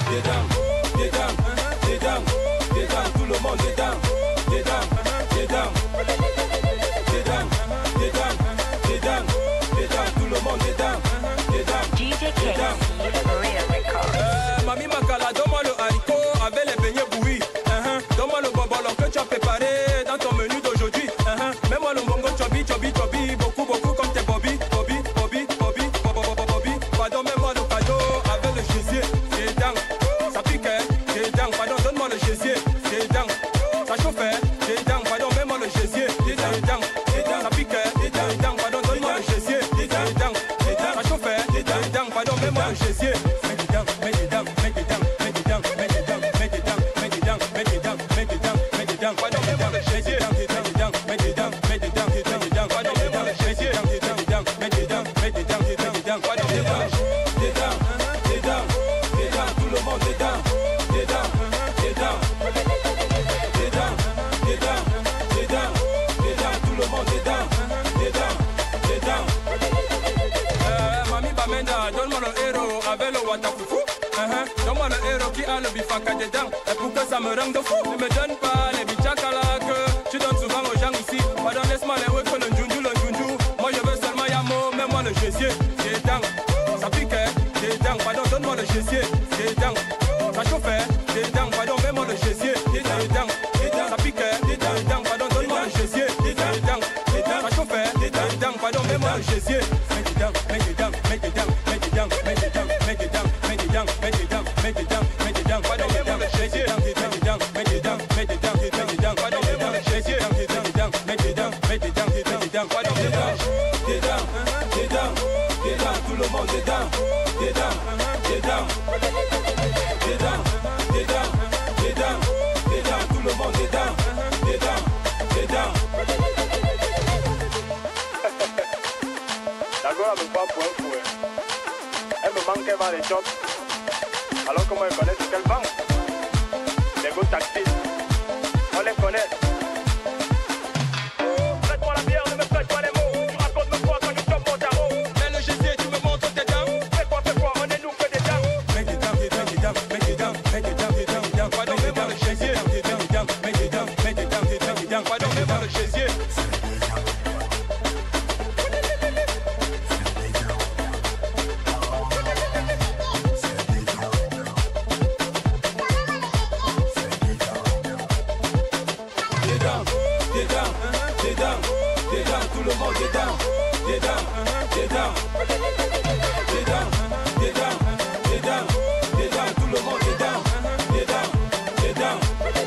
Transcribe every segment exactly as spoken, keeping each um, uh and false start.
dedans, dedans, dedans, dedans, tout le monde dedans, dedans, dedans, dedans, dedans, dedans, dedans, tout le monde dedans, dedans, D J Casey, Maria Records. Euh, Mami Makala, donne-moi le haricot avec les beignets bouillis. Uh-huh. Donne-moi le bobolon que tu as préparé dans ton menu d'aujourd'hui. Uh-huh. Mets-moi le bongo chobi, chobi, chobi, beaucoup, beaucoup comme tes Bobby, Bobby, Bobby, Bobby, Bobby, Bobby. Pardon, mets-moi le cadeau avec le gésier. C'est dingue, ça pique, c'est dingue. Pardon, donne-moi le gésier. C'est dingue, ça chauffe, c'est dingue. Pardon, mets-moi le gésier. C'est dingue, ça pique, c'est dingue. Pardon, donne-moi le gésier. C'est dingue, ça chauffe, c'est dingue. Pardon, mets-moi le gésier. Donne-moi le héros qui a le bifaka dedans. Et pour que ça me rende fou, ne me donne pas les bichakala que tu donnes souvent aux gens ici. Pardon, laisse-moi les que le njunju, le njunju. Moi je veux seulement Yamo, mets-moi le gésier. C'est dingue, ça pique, c'est dingue. Pardon, donne-moi le gésier. C'est dingue, ça chauffe, c'est dingue. Pardon, mets-moi le gésier. C'est dingue, ça pique, c'est dingue. Pardon, donne-moi le gésier. C'est dingue, ça chauffe, c'est dingue. Pardon, mets-moi le gésier. Make it down, make it down, make it down, make it down, make it down, make it down, make it down, make it down, make it down, make it down. Pardon, mets-moi le gésier. Make it down, make it down, make it down, make it down. Pardon, mets-moi le gésier. Make it down, make it down, make it down, make it down. Pardon, dedans, dedans, dedans, dedans, tout le monde dedans, dedans, dedans, dedans, dedans, dedans, dedans, tout le monde dedans, dedans, dedans. La gueule me prend pour un fou. Elle me manque qu'elle va les jobs. Alors comment elle connaît de quelle banque? Les go taxis. On les connaît. Prête-moi la bière, ne me prête pas les mots. Tu racontes me quoi quand je chope mon tarot. Mets le gésier, tu me montres tes dents. Fais quoi, fais quoi, on est nous que des dames. Make it down, make it down, make it down, make it down, make it down, make it down. Pardon, mets-moi le gésier. Make it down, make it down, make it down, make it down. Pardon, mets-moi le gésier. Tout le monde dedans, dedans, dedans, dedans, dedans, dedans, dedans, tout le monde dedans, dedans, dedans.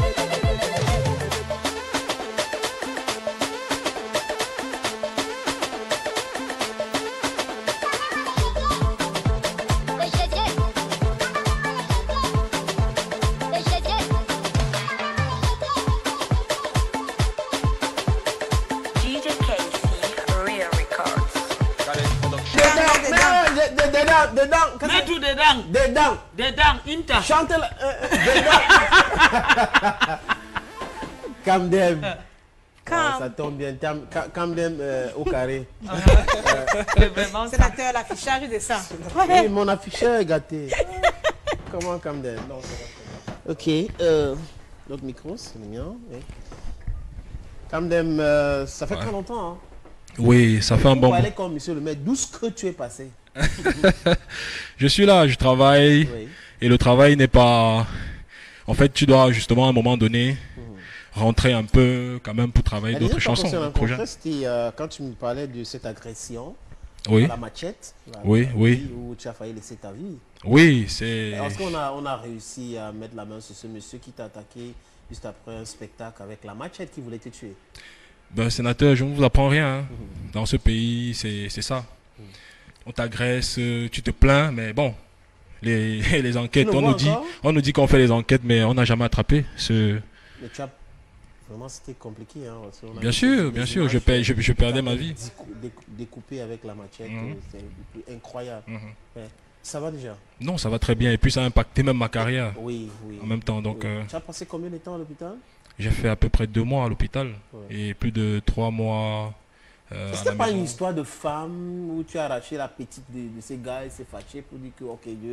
Dedans, mets tout dedans. Dedans. Dedans, Inta. Chante la. Euh, dedans. Camden. Oh, ça tombe bien. Camden euh, au carré. Euh, Sénateur, l'affichage de ça. Oui, mon afficheur est gâté. Comment Camden? Ok. Euh, L'autre micro, c'est le mien. Oui. Camden, euh, ça fait ouais. très longtemps. Hein. Oui, ça fait un bon moment. Aller comme monsieur le maire, d'où est-ce que tu es passé? Je suis là, je travaille. Oui. Et le travail n'est pas... En fait, tu dois justement à un moment donné mmh. rentrer un peu quand même pour travailler d'autres chansons. C'était euh, quand tu me parlais de cette agression oui. à la machette. La, oui, la oui. Où tu as failli laisser ta vie. Oui, c'est... Est-ce qu'on a, on a réussi à mettre la main sur ce monsieur qui t'a attaqué juste après un spectacle avec la machette qui voulait te tuer? Ben, sénateur, je ne vous apprends rien. Hein. Mmh. Dans ce pays, c'est ça. Mmh. On t'agresse, tu te plains, mais bon, les, les enquêtes, on nous, dit, on nous dit qu'on fait les enquêtes, mais on n'a jamais attrapé ce... Mais tu as... Vraiment, c'était compliqué. Hein, bien sûr, bien sûr, je, paie, je, je perdais ma vie. Découpé avec la machette, mmh. c'est incroyable. Mmh. Ouais. Ça va déjà? Non, ça va très bien, et puis ça a impacté même ma carrière. Oui, oui. En même temps, donc... Oui. Euh... Tu as passé combien de temps à l'hôpital? J'ai fait à peu près deux mois à l'hôpital, ouais. et plus de trois mois... Euh, C'était pas maison. Une histoire de femme où tu as arraché la petite de, de ces gars et s'est fâché pour dire que ok, Dieu,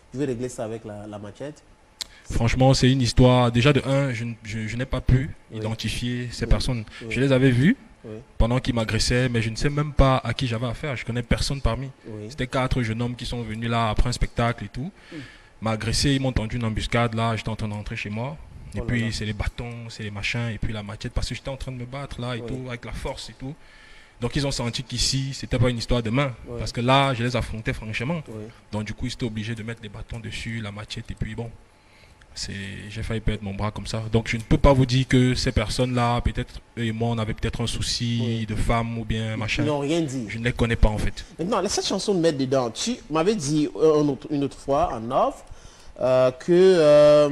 tu veux régler ça avec la, la machette? Franchement, c'est une histoire. Déjà, de un, je, je, je n'ai pas pu oui. identifier ces oui. personnes. Oui. Je les avais vues oui. pendant qu'ils m'agressaient, mais je ne sais même pas à qui j'avais affaire. Je connais personne parmi. Oui. C'était quatre jeunes hommes qui sont venus là après un spectacle et tout. Mm. M'agressé, ils m'ont tendu une embuscade. Là, j'étais en train d'entrer chez moi. Et oh puis, c'est les bâtons, c'est les machins, et puis la machette, parce que j'étais en train de me battre là et oui. tout, avec la force et tout. Donc, ils ont senti qu'ici, c'était pas une histoire de main. Oui. Parce que là, je les affrontais franchement. Oui. Donc, du coup, ils étaient obligés de mettre les bâtons dessus, la machette, et puis bon. J'ai failli perdre mon bras comme ça. Donc, je ne peux pas vous dire que ces personnes-là, peut-être, eux et moi, on avait peut-être un souci oui. de femme ou bien machin. Ils n'ont rien dit. Je ne les connais pas, en fait. Maintenant, cette chanson de Mettre dedans, tu m'avais dit une autre, une autre fois, en off, euh, que euh,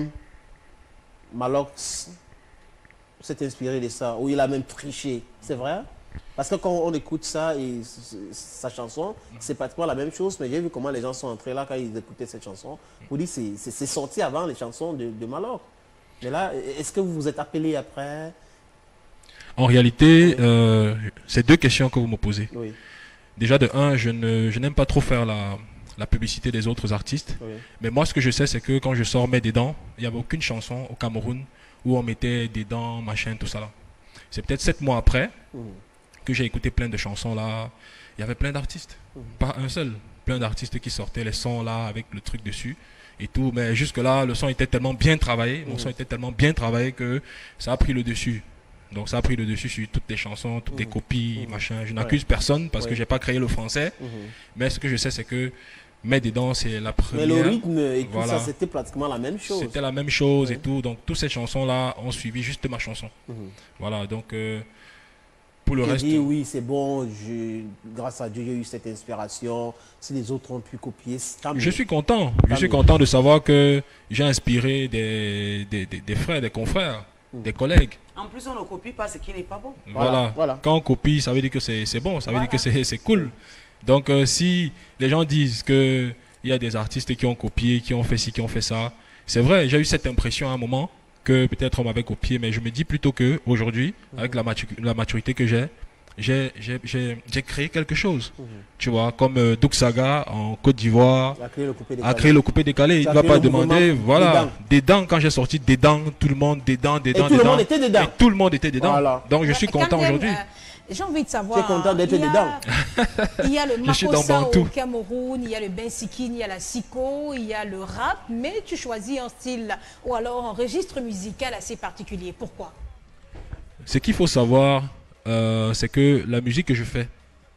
Malox s'est inspiré de ça, ou il a même triché. C'est vrai? Parce que quand on écoute ça, et sa chanson, c'est pratiquement la même chose, mais j'ai vu comment les gens sont entrés là quand ils écoutaient cette chanson. Pour dire que c'est sorti avant les chansons de, de Malox. Mais là, est-ce que vous vous êtes appelé après? En réalité, oui. euh, c'est deux questions que vous me posez. Oui. Déjà, de un, je n'aime je pas trop faire la, la publicité des autres artistes. Oui. Mais moi, ce que je sais, c'est que quand je sors mes dents, il n'y avait aucune chanson au Cameroun où on mettait des dents, machin, tout ça là. C'est peut-être sept mois après. Mmh. que j'ai écouté plein de chansons là, il y avait plein d'artistes, mmh. pas un seul, plein d'artistes qui sortaient les sons là avec le truc dessus et tout, mais jusque là le son était tellement bien travaillé, mmh. mon son était tellement bien travaillé que ça a pris le dessus. Donc ça a pris le dessus sur toutes les chansons, toutes mmh. les copies, mmh. machin. Je n'accuse ouais. personne parce ouais. que j'ai pas créé le français, mmh. mais ce que je sais c'est que Mettre dedans c'est la première. Mais le rythme et tout voilà. ça c'était pratiquement la même chose. C'était la même chose ouais. et tout, donc toutes ces chansons là ont suivi juste ma chanson. Mmh. Voilà, donc euh, pour le je reste, dis oui, c'est bon, je, grâce à Dieu, j'ai eu cette inspiration. Si les autres ont pu copier, tant mieux. Je suis content. Je suis content de savoir que j'ai inspiré des, des, des, des frères, des confrères, mmh. des collègues. En plus, on ne copie pas ce qui n'est pas bon. Voilà. Voilà. voilà. Quand on copie, ça veut dire que c'est bon, ça veut voilà. dire que c'est cool. Donc, euh, si les gens disent qu'il y a des artistes qui ont copié, qui ont fait ci, qui ont fait ça, c'est vrai, j'ai eu cette impression à un moment que peut-être on m'avait copié, mais je me dis plutôt que aujourd'hui, mmh. avec la, matu la maturité que j'ai, j'ai créé quelque chose. Mmh. Tu vois, comme euh, Douk Saga en Côte d'Ivoire a créé le coupé décalé. Il ne va pas demander, voilà, des dents. Quand j'ai sorti des dents, tout le monde, des dents, des dents, des dents. Tout le monde était dedans. Et tout le monde était dedans. Voilà. Donc je suis content aujourd'hui. J'ai envie de savoir. Tu es content d'être dedans. Il y a le Makossa au Cameroun, il y a le bensikine, il y a la siko, il y a le rap, mais tu choisis un style ou alors un registre musical assez particulier. Pourquoi? Ce qu'il faut savoir, euh, c'est que la musique que je fais,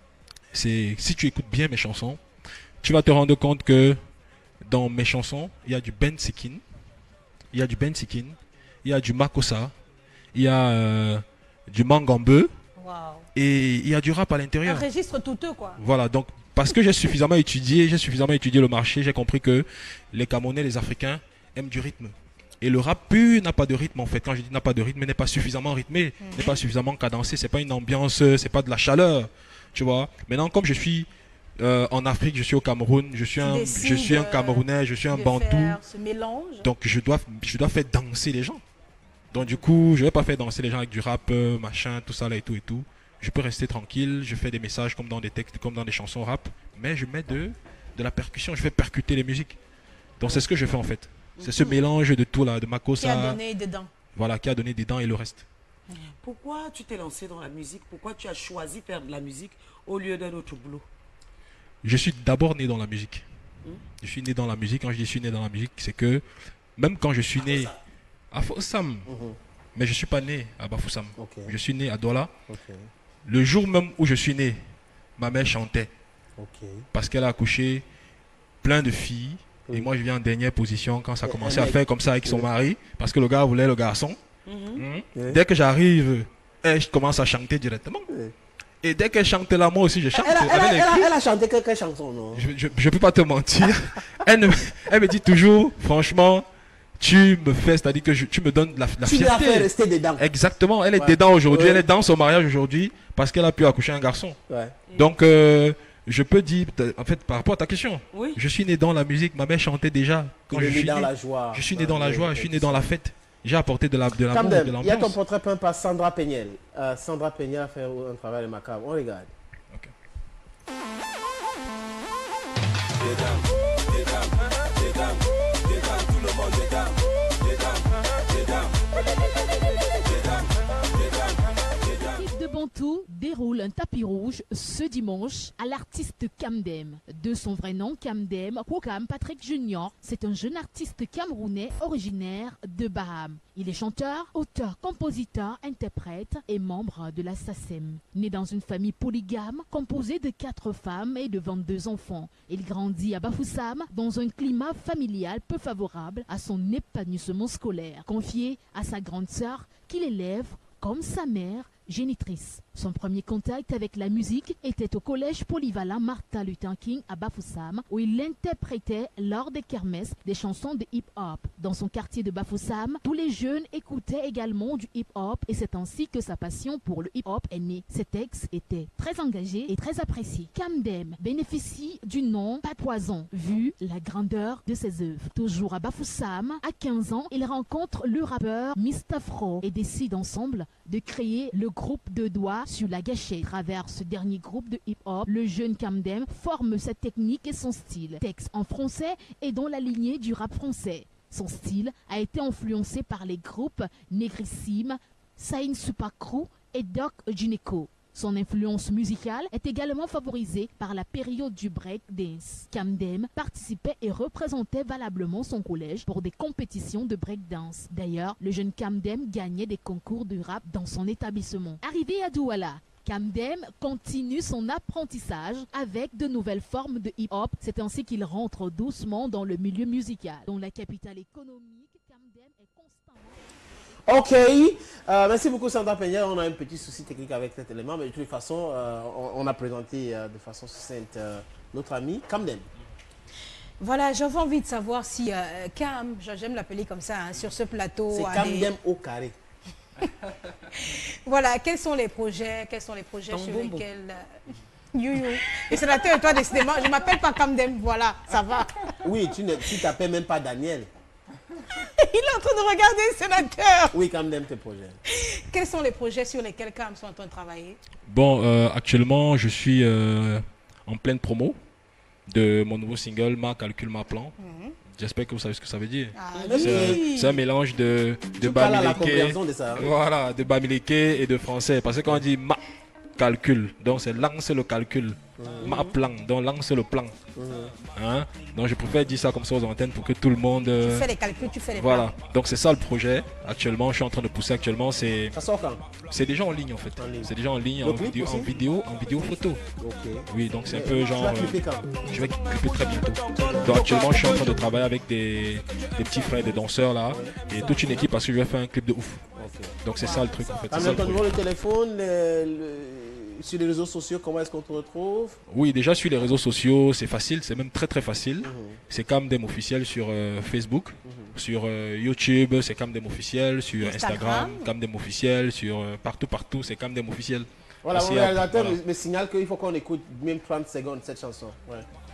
c'est si tu écoutes bien mes chansons, tu vas te rendre compte que dans mes chansons, il y a du bensikine, il y a du bensikine, il y a du Makossa, il y a euh, du Mangambe. Wow. Et il y a du rap à l'intérieur. Un registre douteux, quoi. Voilà, donc parce que j'ai suffisamment étudié, j'ai suffisamment étudié le marché, j'ai compris que les Camerounais, les Africains aiment du rythme. Et le rap pur n'a pas de rythme en fait. Quand je dis n'a pas de rythme, n'est pas suffisamment rythmé, mmh. n'est pas suffisamment cadencé, c'est pas une ambiance, c'est pas de la chaleur, tu vois. Maintenant, comme je suis euh, en Afrique, je suis au Cameroun, je suis un, je suis un Camerounais, je suis un Bantou. Ce mélange. Donc je dois, je dois faire danser les gens. Donc du coup, je vais pas faire danser les gens avec du rap, euh, machin, tout ça là et tout et tout. Je peux rester tranquille, je fais des messages comme dans des textes, comme dans des chansons rap, mais je mets de, de la percussion, je fais percuter les musiques. Donc c'est ce que je fais en fait. C'est ce mélange de tout là, de Makossa. Qui a donné des dents. Voilà, qui a donné des dents et le reste. Pourquoi tu t'es lancé dans la musique? Pourquoi tu as choisi faire de la musique au lieu d'un autre boulot? Je suis d'abord né dans la musique. Hmm? Je suis né dans la musique. Quand je dis je suis né dans la musique, c'est que même quand je suis né à Bafoussam, mm-hmm. mais je ne suis pas né à Bafoussam. Okay. Je suis né à Douala. Okay. Le jour même où je suis né, ma mère chantait. Okay. Parce qu'elle a accouché plein de filles. Oui. Et moi, je viens en dernière position quand ça a commencé à faire comme ça avec son mari. Parce que le gars voulait le garçon. Mm-hmm. mm-hmm. Oui. Dès que j'arrive, elle commence à chanter directement. Oui. Et dès qu'elle chante là, moi aussi je chante. Elle a, elle a, elle a, elle a chanté quelle chanson, non? Je ne peux pas te mentir. elle, ne, elle me dit toujours, franchement, tu me fais, c'est-à-dire que je, tu me donnes la, la tu fierté. Tu l'as fait rester dedans. Exactement, elle est ouais. dedans aujourd'hui, ouais. elle est dans son mariage aujourd'hui parce qu'elle a pu accoucher un garçon. Ouais. Donc, euh, je peux dire, en fait, par rapport à ta question, oui. je suis né dans la musique, ma mère chantait déjà. Quand je suis dans né, la joie. Je suis né dans la joie, je suis né dans la fête. J'ai apporté de l'amour, de l'amour, de l'ambiance. Il y a ton portrait peint par Sandra Peñel. Euh, Sandra Peñel a fait un travail remarquable. On regarde. Okay. Bantou déroule un tapis rouge ce dimanche à l'artiste Kamdem. De son vrai nom, Kamdem Kwokam Patrick Junior, c'est un jeune artiste camerounais originaire de Baham. Il est chanteur, auteur, compositeur, interprète et membre de la S A C E M. Né dans une famille polygame composée de quatre femmes et de vingt-deux enfants, il grandit à Bafoussam dans un climat familial peu favorable à son épanouissement scolaire, confié à sa grande sœur qu'il élève comme sa mère génitrice. Son premier contact avec la musique était au collège polyvalent Martin Luther King à Bafoussam, où il interprétait lors des kermesses des chansons de hip-hop. Dans son quartier de Bafoussam, tous les jeunes écoutaient également du hip-hop et c'est ainsi que sa passion pour le hip-hop est née. Ses textes étaient très engagés et très appréciés. Kamdem bénéficie du nom Patoison, vu la grandeur de ses œuvres. Toujours à Bafoussam, à quinze ans, il rencontre le rappeur Mistafro et décide ensemble de créer le groupe de doigts sur la gâchette. À travers ce dernier groupe de hip-hop, le jeune Kamdem forme sa technique et son style. Texte en français et dans la lignée du rap français. Son style a été influencé par les groupes Négrissime, Saïn Super Crew et Doc Gineco. Son influence musicale est également favorisée par la période du break dance. Kamdem participait et représentait valablement son collège pour des compétitions de break dance. D'ailleurs, le jeune Kamdem gagnait des concours de rap dans son établissement. Arrivé à Douala, Kamdem continue son apprentissage avec de nouvelles formes de hip-hop. C'est ainsi qu'il rentre doucement dans le milieu musical. Dans la capitale économique, Kamdem est constamment... Ok, euh, merci beaucoup Sandra Peña. On a un petit souci technique avec cet élément, mais de toute façon, euh, on, on a présenté euh, de façon succincte euh, notre ami Kamdem. Voilà, j'avais envie de savoir si euh, Cam, j'aime l'appeler comme ça, hein, sur ce plateau... C'est Kamdem au carré. Voilà, quels sont les projets, quels sont les projets sur lesquels... You, you. Le sénateur et toi, décidément, je ne m'appelle pas Kamdem, voilà, ça va. Oui, tu ne t'appelles même pas Daniel. Il est en train de regarder le sénateur. Oui, Kamdem, tes projets. Quels sont les projets sur lesquels Cam sont en train de travailler? Bon, euh, actuellement, je suis euh, en pleine promo de mon nouveau single, Ma Calcul, Ma Plan. Mm-hmm. J'espère que vous savez ce que ça veut dire. Ah, oui. C'est un, un mélange de, de bamileke, voilà, de bamileke et de français. Parce que quand on dit Ma Calcul, donc c'est lance le calcul. Mmh. Ma plan, donc lance le plan. Mmh. Hein? Donc je préfère dire ça comme ça aux antennes pour que tout le monde... Euh... Tu fais les calculs, tu fais les voilà. plans. Voilà, donc c'est ça le projet. Actuellement, je suis en train de pousser actuellement. C'est ça sort quand? C'est déjà en ligne en fait. C'est déjà en ligne, en vidéo, en vidéo, en vidéo photo. Okay. Oui, donc c'est un peu genre... Tu vas clipper quand? Je vais clipper très bientôt. Donc actuellement, je suis en train de travailler avec des, des petits frères, des danseurs là. Et toute une équipe parce que je vais faire un clip de ouf. Okay. Donc c'est wow. ça le truc en fait. En même temps, le téléphone, le, le... sur les réseaux sociaux, comment est-ce qu'on te retrouve? Oui, déjà sur les réseaux sociaux, c'est facile, c'est même très très facile. Mm-hmm. C'est Kamdem officiel sur euh, Facebook, mm-hmm. sur euh, YouTube, c'est Kamdem officiel, sur Instagram, Instagram Kamdem officiel, sur euh, partout partout, c'est Kamdem officiel. Voilà, mon réalisateur voilà. me signale qu'il faut qu'on écoute même trente secondes cette chanson. Ouais.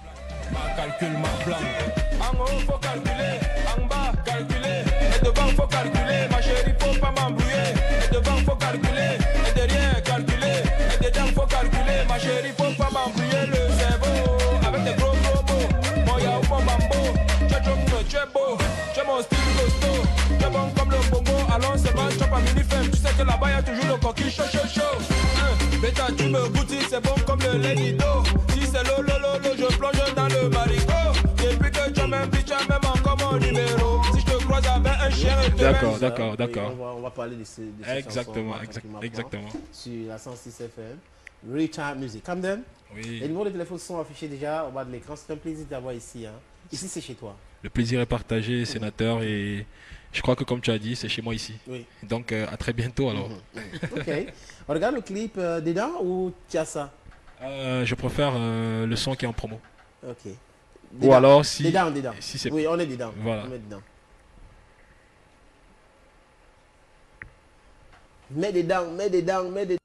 Ma calcul, ma plan. En haut, faut calculer, en bas, calculer. Et devant, faut calculer, ma chérie, faut pas m'embrouiller. Et devant, faut calculer, et derrière, calculer. Et dedans, faut calculer, ma chérie, faut pas m'embrouiller le cerveau. Avec des gros gros mots, mon yao, mon bambo. Tu es drôle, tu es beau, tu es mon style costaud. Tu es bon comme le bongo, allons seulement, tu pas mini-femme. Tu sais que là-bas, y'a toujours le coquille chaud, chaud, chaud. Hein, bêta, tu me goûtes, c'est bon comme le lait d'Ido. Si c'est lo, lo, lo, lo, je plonge dans le marigot. Depuis que tu m'invites, tu as même encore mon numéro. Si je te croise avec un chien et te d'accord, d'accord, d'accord. Oui, on, on va parler de ces, de ces exactement, chansons. Exactement, exactement. Sur la cent six F M. Real Music. Kamdem, oui. Les numéros de téléphone sont affichés déjà au bas de l'écran. C'est un plaisir d'avoir ici. Hein. Ici, c'est chez toi. Le plaisir est partagé, sénateur, et je crois que comme tu as dit, c'est chez moi ici. Oui. Donc euh, à très bientôt alors. Mm-hmm. Ok. On regarde le clip euh, dedans ou tu as ça? euh, Je préfère euh, le son qui est en promo. Ok. Dedans. Ou alors si... Dedans, dedans. Si c'est... Oui, on est dedans. Voilà. On met dedans. Mets dedans, mets dedans, mets dedans.